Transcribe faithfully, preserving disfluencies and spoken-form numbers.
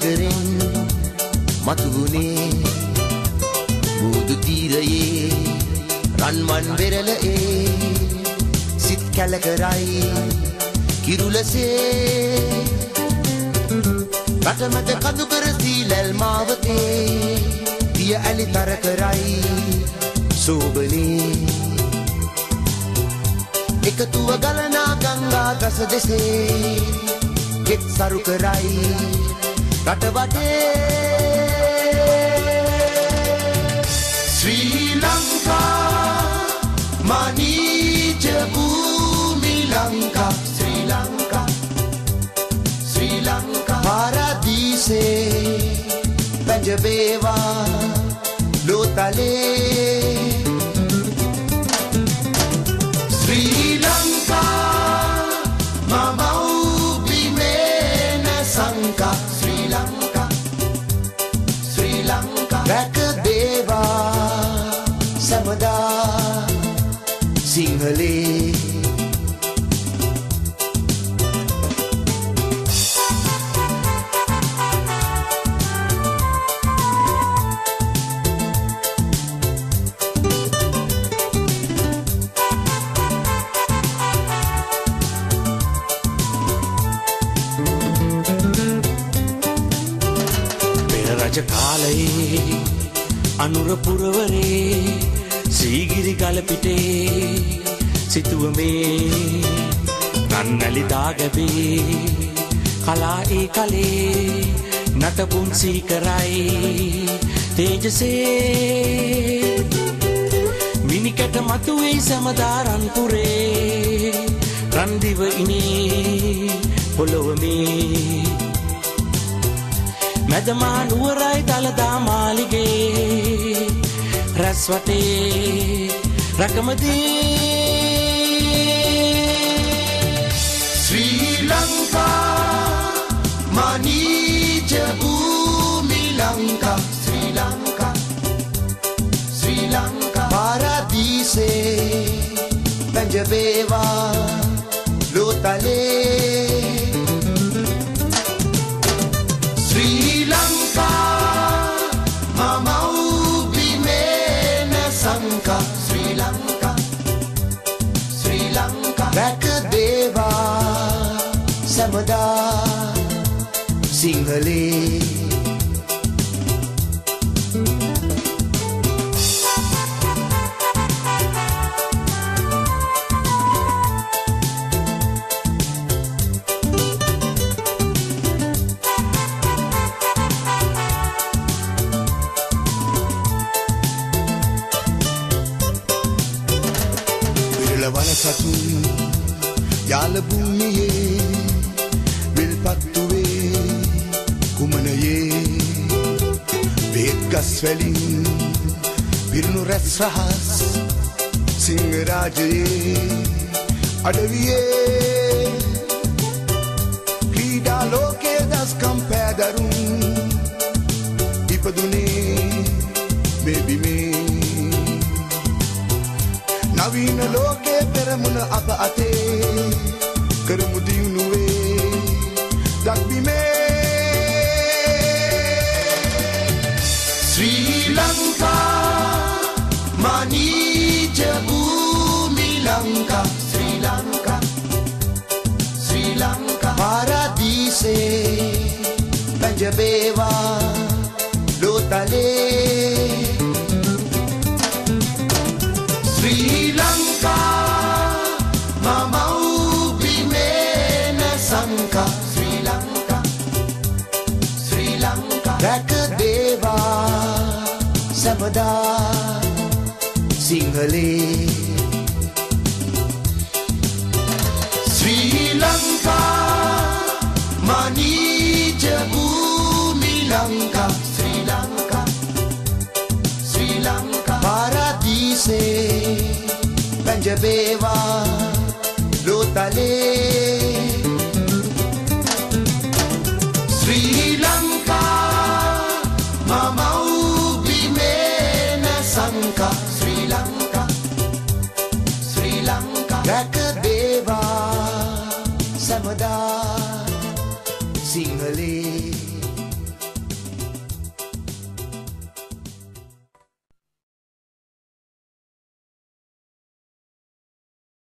සාගරෙන් මතුවුණේ බුදු තීරයේ රන්වන් වෙරළේ සිත් කැලකරයි කිරුලසේ රටමත කඳුකර සීලල් මාවතේ පිය ඇලි තර කරයි සෝබනේ එකතුව ගලනා ගංගා ගස දෙසේ කෙත් සරු කරයි රට වටේ ශ්‍රී ලංකා මනීජ භූමි ලංකා ශ්‍රී ලංකා ශ්‍රී ලංකා පාරදීසේ පැජබේවා ලෝතලේ ශ්‍රී ලංකා මමව් බිමේන සංකා ශ්‍රී ලංකා ශ්‍රී ලංකා රැක දේවා සමදා සිංහලේ කාලයේ අනුර පුරවරේ සීගිරි ගල පිටේ සිතුවමේ නන්නලි දාගැබේ කලා ඒ කලේ නටපුන් සීකරයි තේජසේ මිනිකට මතුවෙයි සමදා රන්පුරේ රන්දිව ඉනේ පොළොවමේ මැදමා නුවරයි දළදා මාලිගේ රැස් වටේ රකමදී ශ්‍රී ලංකා මනීජ භූමි ලංකා ශ්‍රී ලංකා ශ්‍රී ලංකා පාරදීසේ පැජබේවා ලෝතලේ ශ්‍රී ලංකා මමව් බිමේන සංකා ශ්‍රී ලංකා ශ්‍රී ලංකා රැක දේවා සමදා සිංහලේ වනසතුන් යාල භූමියේ විල්පත්තුවේ කුමනයේ වේගස් වැලින් පිරුණු රැස් රහස් සිංහරාජයේ අඩවියේ ක්‍රීඩා ලෝකයේ දස්කම් පෑදරුන් ඉපදුනේ මේ බිමේ නවීන ලෝකේ පෙරමුණ අප අතේ කරමු දියුණුවේ දක්බිමේ ශ්‍රී ලංකා මනීජ භූමි ලංකා ශ්‍රී ලංකා ශ්‍රී ලංකා පාරදීසේ පැජබේවා ලෝතලේ ශ්‍රී ලංකා මමව් බිමේන සංකා ශ්‍රී ලංකා ශ්‍රී ලංකා රැක දේවා සමදා සිංහලේ ශ්‍රී ලංකා මනීජ භූමි ලංකා ශ්‍රී ලංකා ශ්‍රී ලංකා පාරදීසේ පැජබේවා ලෝතලේ ශ්‍රී ලංකා මමව් බිමේන සංකා ශ්‍රී ලංකා ශ්‍රී ලංකා රැක දේවා සමදා සිංහලේ